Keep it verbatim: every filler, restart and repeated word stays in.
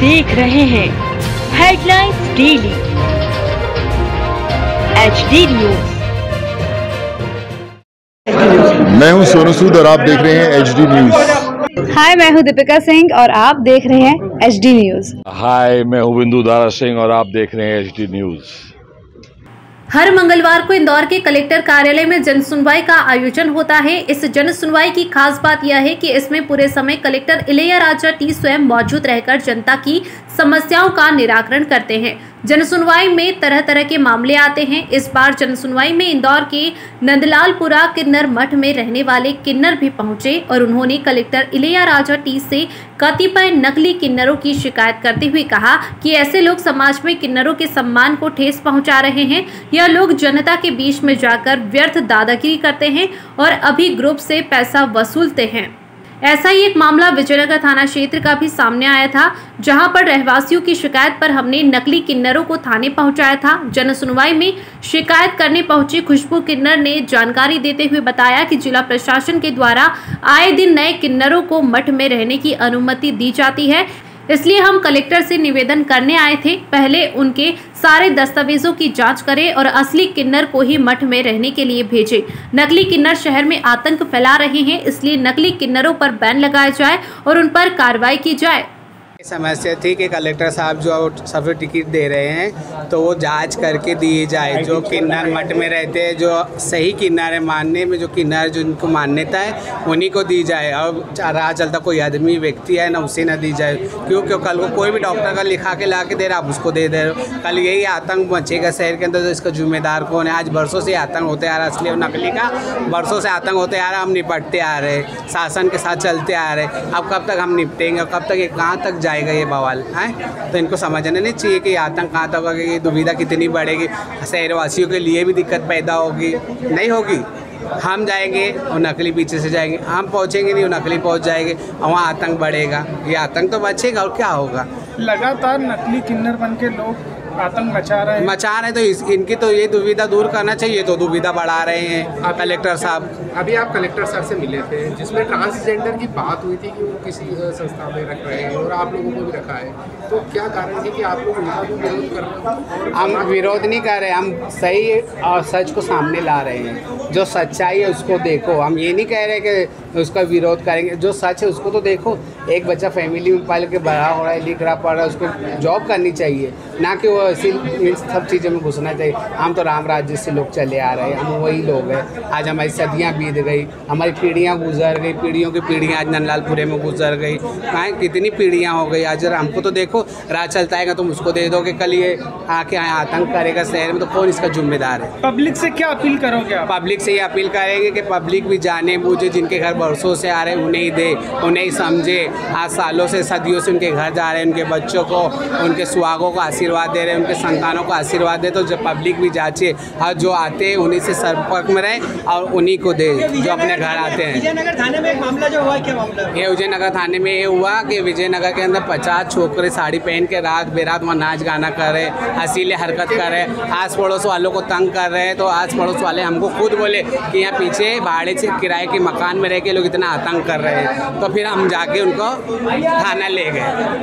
देख रहे हैं headlines daily H D news. मैं हूं सोनू सूद और आप देख रहे हैं एच डी न्यूज। हाय, मैं हूं दीपिका सिंह और आप देख रहे हैं एच डी न्यूज। हाय, मैं हूं बिंदु दारा सिंह और आप देख रहे हैं एच डी न्यूज। हर मंगलवार को इंदौर के कलेक्टर कार्यालय में जन सुनवाई का आयोजन होता है। इस जन सुनवाई की खास बात यह है कि इसमें पूरे समय कलेक्टर इलैयाराजा टी स्वयं मौजूद रहकर जनता की समस्याओं का निराकरण करते हैं। जन सुनवाई में तरह तरह के मामले आते हैं। इस बार जन सुनवाई में इंदौर के नंदलालपुरा किन्नर मठ में रहने वाले किन्नर भी पहुंचे और उन्होंने कलेक्टर इलैयाराजा टी से कतिपय नकली किन्नरों की शिकायत करते हुए कहा कि ऐसे लोग समाज में किन्नरों के सम्मान को ठेस पहुंचा रहे हैं। यह लोग जनता के बीच में जाकर व्यर्थ दादागिरी करते हैं और अभी ग्रुप से पैसा वसूलते हैं। ऐसा ही एक मामला विजयनगर थाना क्षेत्र का भी सामने आया था, जहां पर रहवासियों की शिकायत पर हमने नकली किन्नरों को थाने पहुंचाया था। जन सुनवाई में शिकायत करने पहुंची खुशबू किन्नर ने जानकारी देते हुए बताया कि जिला प्रशासन के द्वारा आए दिन नए किन्नरों को मठ में रहने की अनुमति दी जाती है, इसलिए हम कलेक्टर से निवेदन करने आए थे। पहले उनके सारे दस्तावेजों की जांच करें और असली किन्नर को ही मठ में रहने के लिए भेजें। नकली किन्नर शहर में आतंक फैला रहे हैं, इसलिए नकली किन्नरों पर बैन लगाया जाए और उन पर कार्रवाई की जाए। समस्या थी कि कलेक्टर साहब जो सफर टिकट दे रहे हैं तो वो जांच करके दिए जाए। जो किन्नर मठ में रहते हैं, जो सही किन्नर है, मानने में जो किन्नर जो उनको मान्यता है उन्हीं को दी जाए और राह चलता कोई आदमी व्यक्ति है ना उसे ना दी जाए। क्यों क्यों कल को कोई भी डॉक्टर का लिखा के ला के दे रहा, आप उसको दे दे रहे हो। कल यही आतंक मचेगा शहर के अंदर, तो इसका जिम्मेदार कौन है? आज बरसों से आतंक होते आ रहा, असली और नकली का बरसों से आतंक होते आ रहा। हम निपटते आ रहे, शासन के साथ चलते आ रहे। अब कब तक हम निपटेंगे? कब तक ये कहाँ तक जाएगा ये बवाल है? तो इनको समझना नहीं चाहिए कि आतंक कहाँ तक होगा, ये दुविधा कितनी बढ़ेगी, शहरवासियों के लिए भी दिक्कत पैदा होगी। नहीं होगी, हम जाएंगे और नकली पीछे से जाएंगे, हम पहुंचेंगे नहीं और नकली पहुंच जाएंगे और वहाँ आतंक बढ़ेगा। ये आतंक तो बचेगा और क्या होगा? लगातार नकली किन्नर बन के लोग आतंक मचा रहे हैं मचा रहे हैं तो इस, इनकी तो ये दुविधा दूर करना चाहिए, तो दुविधा बढ़ा रहे हैं कलेक्टर साहब। अभी आप कलेक्टर साहब से मिले थे जिसमें ट्रांसजेंडर की बात हुई थी कि वो किसी संस्था में रख रहे हैं और आप लोगों को भी रखा है, तो क्या कारण है कि आप लोग उनका भी विरोध कर रहे हैं? हम विरोध नहीं कर रहे, हम सही और सच को सामने ला रहे हैं। जो सच्चाई है उसको देखो, हम ये नहीं कह रहे कि उसका विरोध करेंगे। जो सच है उसको तो देखो। एक बच्चा फैमिली में पाल के बड़ा हो रहा है, लिख रहा पढ़ रहा है, उसको जॉब करनी चाहिए, ना कि वो ऐसी इन सब चीज़ों में घुसना चाहिए। हम तो राम राज्य से लोग चले आ रहे हैं, हम वही लोग हैं। आज हमारी सदियाँ बीत गई, हमारी पीढ़ियाँ गुजर गई, पीढ़ियों की पीढ़ियाँ आज नंदलालपुरे में गुजर गई। कहाँ कितनी पीढ़ियाँ हो गई। आज हमको तो देखो राह चलता है, तुम उसको दे दो कि कल ये आके यहाँ आतंक करेगा शहर में, तो कौन इसका जिम्मेदार है? पब्लिक से क्या अपील करोगे आप? पब्लिक से ये अपील करेंगे कि पब्लिक भी जाने बूझे, जिनके घर बरसों से आ रहे हैं उन्हें ही दे, उन्हें ही समझे। आज सालों से सदियों से उनके घर जा रहे हैं, उनके बच्चों को, उनके सुहागों को आशीर्वाद दे रहे हैं, उनके संतानों को आशीर्वाद दे। तो जब पब्लिक भी जांचे और जो आते हैं उन्हीं से संपर्क में रहे और उन्हीं को दे जो अपने घर आते हैं। विजयनगर थाने में एक मामला जो हुआ, क्या मामला? ये विजयनगर थाने में ये हुआ कि विजयनगर के अंदर पचास छोकरे साड़ी पहन के रात बेरात वहाँ नाच गाना कर रहे, हसीले हरकत कर रहे, आस पड़ोस वालों को तंग कर रहे हैं। तो आस पड़ोस वाले हमको खुद बोले कि यहाँ पीछे भाड़े से किराए के मकान में रह के लोग इतना आतंक कर रहे हैं। तो फिर हम जाके उनको थाना ले गए।